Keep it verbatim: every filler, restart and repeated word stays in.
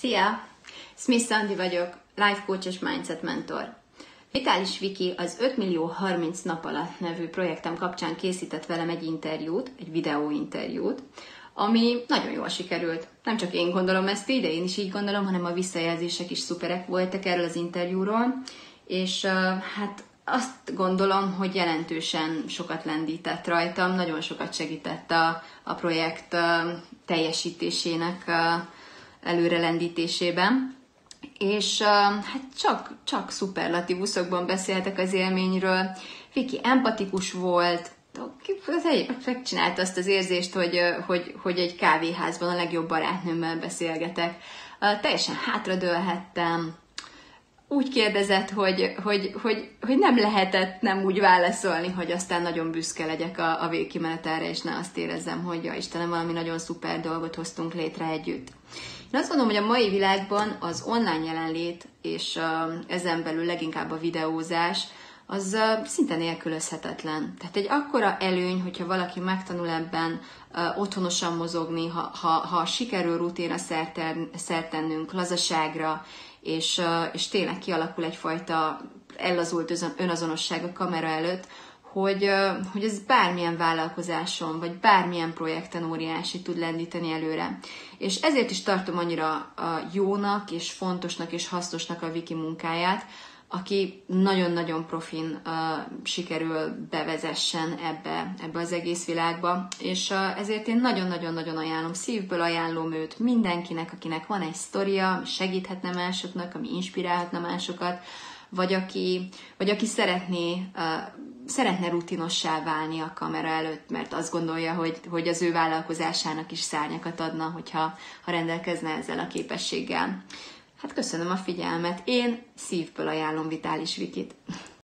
Szia! Smith Andi vagyok, life coach és mindset mentor. Vitális Viki az öt millió harminc nap alatt nevű projektem kapcsán készített velem egy interjút, egy videóinterjút, ami nagyon jól sikerült. Nem csak én gondolom ezt ide, én is így gondolom, hanem a visszajelzések is szuperek voltak erről az interjúról, és uh, hát azt gondolom, hogy jelentősen sokat lendített rajtam, nagyon sokat segített a, a projekt uh, teljesítésének uh, előrelendítésében. És uh, hát csak, csak szuperlatívuszokban beszéltek az élményről. Viki empatikus volt, megcsinálta azt az érzést, hogy, hogy, hogy egy kávéházban a legjobb barátnőmmel beszélgetek. Uh, teljesen hátradőlhettem. Úgy kérdezett, hogy, hogy, hogy, hogy nem lehetett nem úgy válaszolni, hogy aztán nagyon büszke legyek a, a végkimenetelre, és ne azt érezzem, hogy ja Istenem, valami nagyon szuper dolgot hoztunk létre együtt. Én azt gondolom, hogy a mai világban az online jelenlét, és uh, ezen belül leginkább a videózás, az uh, szinte nélkülözhetetlen. Tehát egy akkora előny, hogyha valaki megtanul ebben uh, otthonosan mozogni, ha, ha, ha sikerül rutinra szert tennünk, lazaságra, és, uh, és tényleg kialakul egyfajta ellazult önazonosság a kamera előtt, hogy, uh, hogy ez bármilyen vállalkozáson, vagy bármilyen projekten óriási tud lendíteni előre. És ezért is tartom annyira uh, jónak, és fontosnak, és hasznosnak a Viki munkáját, aki nagyon-nagyon profin uh, sikerül bevezessen ebbe, ebbe az egész világba, és uh, ezért én nagyon-nagyon-nagyon ajánlom, szívből ajánlom őt mindenkinek, akinek van egy sztoria, segíthetne másoknak, ami inspirálhatna másokat, vagy aki, vagy aki szeretné, uh, szeretne rutinossá válni a kamera előtt, mert azt gondolja, hogy, hogy az ő vállalkozásának is szárnyakat adna, hogyha ha rendelkezne ezzel a képességgel. Hát köszönöm a figyelmet. Én szívből ajánlom Vitális Vikit.